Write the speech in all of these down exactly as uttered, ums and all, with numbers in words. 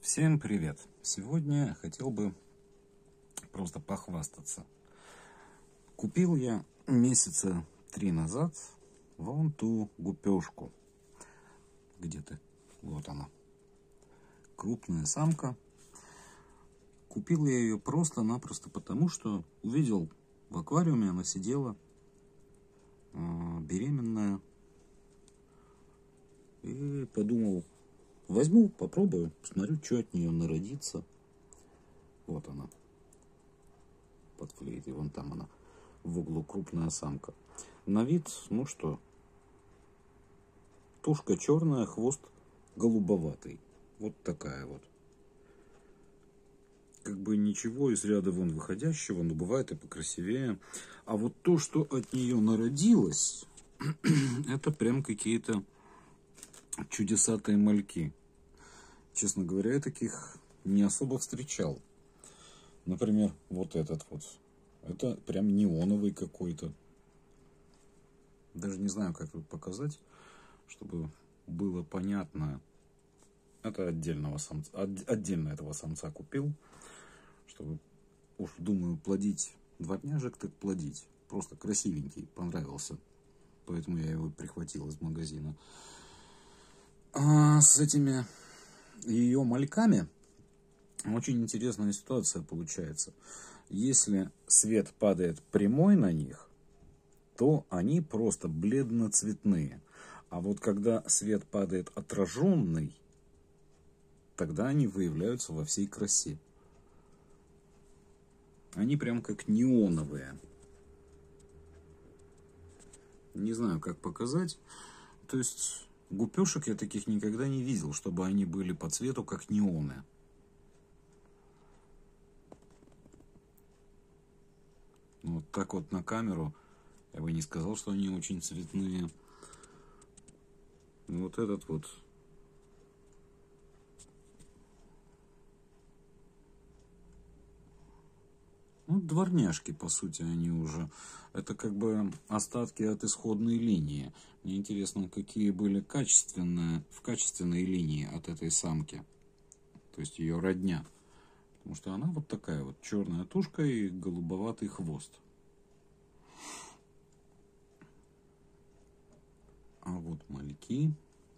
Всем привет! Сегодня я хотел бы просто похвастаться. Купил я месяца три назад вон ту гупешку. Где ты? Вот она. Крупная самка. Купил я ее просто-напросто потому, что увидел в аквариуме, она сидела э, беременная. И подумал, возьму, попробую, посмотрю, что от нее народится. Вот она. Под флейтой, вон там она. В углу крупная самка. На вид, ну что, тушка черная, хвост голубоватый. Вот такая вот. Как бы ничего из ряда вон выходящего, но бывает и покрасивее. А вот то, что от нее народилось, это прям какие-то чудесатые мальки. Честно говоря, я таких не особо встречал. Например, вот этот вот. Это прям неоновый какой-то. Даже не знаю, как тут показать, чтобы было понятно. Это отдельного самца. Отдельно этого самца купил. Чтобы, уж думаю, плодить дворняжек, так плодить. Просто красивенький, понравился. Поэтому я его прихватил из магазина. А с этими ее мальками очень интересная ситуация получается. Если свет падает прямой на них, то они просто бледно-цветные. А вот когда свет падает отраженный, тогда они выявляются во всей красе. Они прям как неоновые. Не знаю, как показать. То есть гупешек я таких никогда не видел, чтобы они были по цвету как неоны. Вот так вот на камеру я бы не сказал, что они очень цветные. Вот этот вот. Ну, дворняжки, по сути, они уже. Это как бы остатки от исходной линии. Мне интересно, какие были качественные, в качественной линии от этой самки. То есть ее родня. Потому что она вот такая вот. Черная тушка и голубоватый хвост. А вот мальки.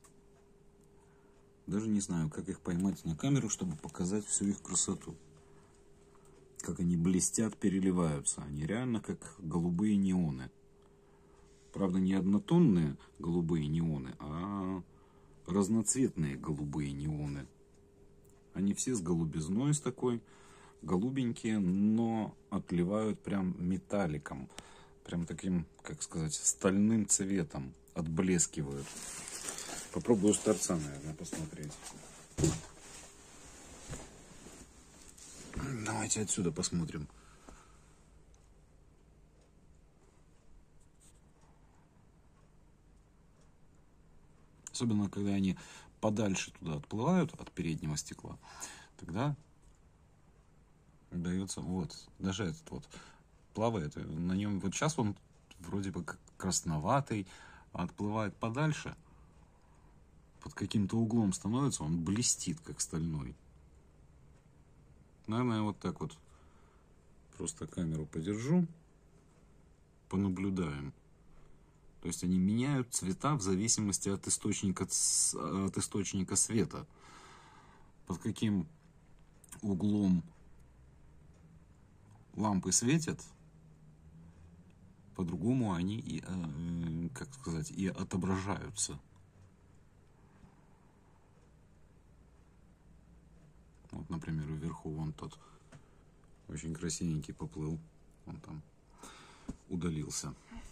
Даже не знаю, как их поймать на камеру, чтобы показать всю их красоту. Как они блестят, переливаются. Они реально как голубые неоны. Правда, не однотонные голубые неоны, а разноцветные голубые неоны. Они все с голубизной, с такой, голубенькие, но отливают прям металликом. Прям таким, как сказать, стальным цветом. Отблескивают. Попробую с торца, наверное, посмотреть. Давайте отсюда посмотрим. Особенно, когда они подальше туда отплывают от переднего стекла, тогда дается, вот, даже этот вот плавает, на нем, вот сейчас он вроде бы как красноватый, а отплывает подальше, под каким-то углом становится, он блестит, как стальной. Наверное, вот так вот просто камеру подержу, понаблюдаем. То есть они меняют цвета в зависимости от источника, от источника света. Под каким углом лампы светят, по-другому они и, как сказать, и отображаются. Вот, например, вверху вон тот очень красивенький поплыл. Он там удалился.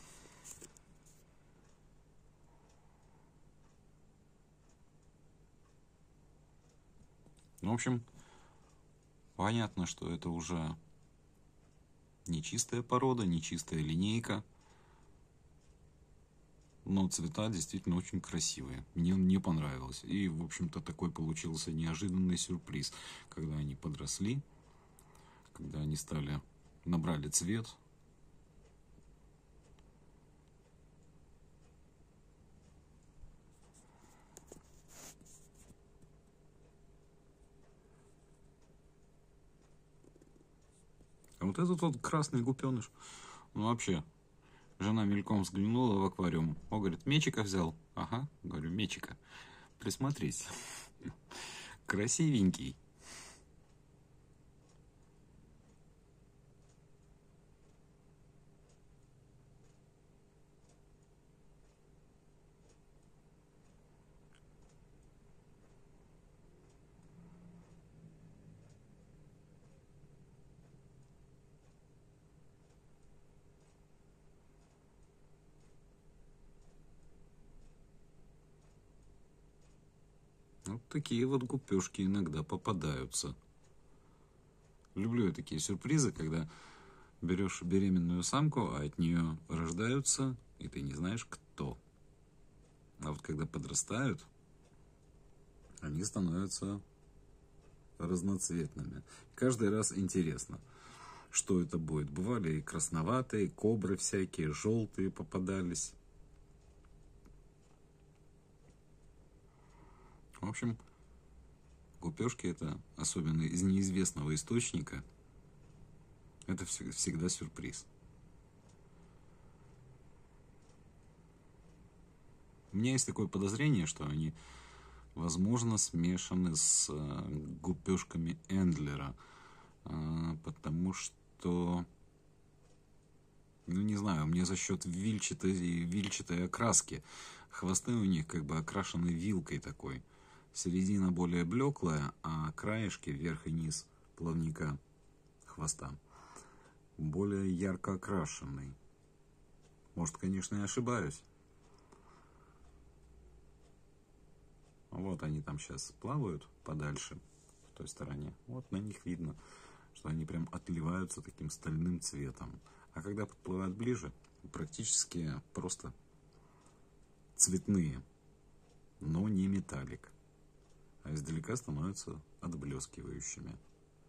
Ну, в общем, понятно, что это уже не чистая порода, не чистая линейка. Но цвета действительно очень красивые. Мне он не понравился. И, в общем-то, такой получился неожиданный сюрприз. Когда они подросли, когда они стали, набрали цвет. А вот этот вот красный гупеныш, ну вообще, жена мельком взглянула в аквариум. О, говорит, мечика взял. Ага, говорю, мечика. Присмотрись. Красивенький. Вот такие вот гупешки иногда попадаются. Люблю я такие сюрпризы, когда берешь беременную самку, а от нее рождаются, и ты не знаешь, кто. А вот когда подрастают, они становятся разноцветными. Каждый раз интересно, что это будет. Бывали и красноватые, кобры всякие, желтые попадались. В общем, гупешки это, особенно из неизвестного источника, это всегда сюрприз. У меня есть такое подозрение, что они, возможно, смешаны с гупешками Эндлера, потому что, ну не знаю, мне за счет вильчатой, вильчатой окраски хвосты у них как бы окрашены вилкой такой. Середина более блеклая, а краешки вверх и низ плавника хвоста более ярко окрашенный. Может, конечно, я ошибаюсь. Вот они там сейчас плавают подальше, в той стороне. Вот на них видно, что они прям отливаются таким стальным цветом. А когда подплывают ближе, практически просто цветные, но не металлик. А издалека становятся отблескивающими.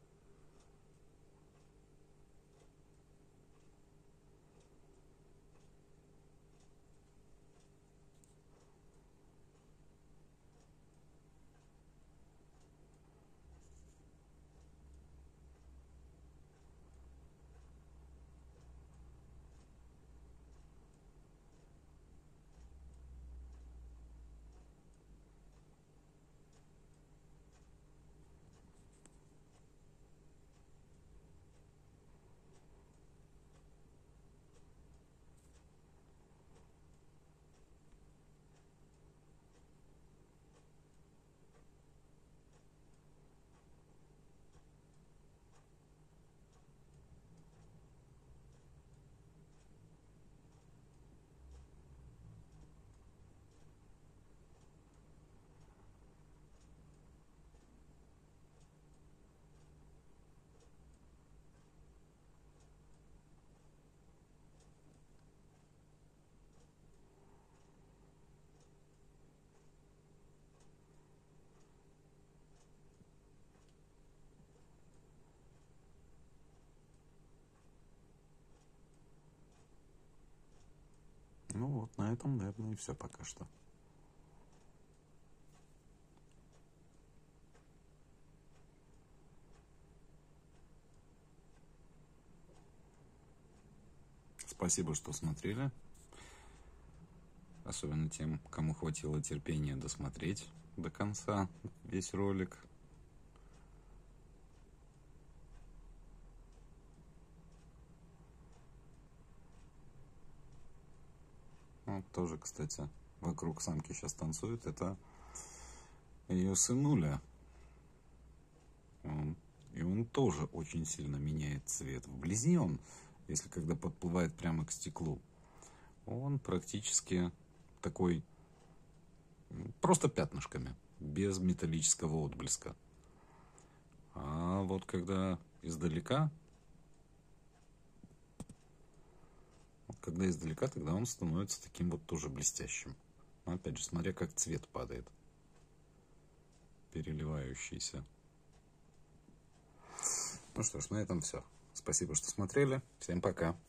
Ну вот, на этом, наверное, и все пока что. Спасибо, что смотрели. Особенно тем, кому хватило терпения досмотреть до конца весь ролик. Вот тоже, кстати, вокруг самки сейчас танцует. Это ее сынуля. Он, и он тоже очень сильно меняет цвет. Вблизи он, если когда подплывает прямо к стеклу, он практически такой просто пятнышками, без металлического отблеска. А вот когда издалека, вот когда издалека, тогда он становится таким вот тоже блестящим. Но опять же, смотря как цвет падает, переливающийся. Ну что ж, на этом все. Спасибо, что смотрели. Всем пока.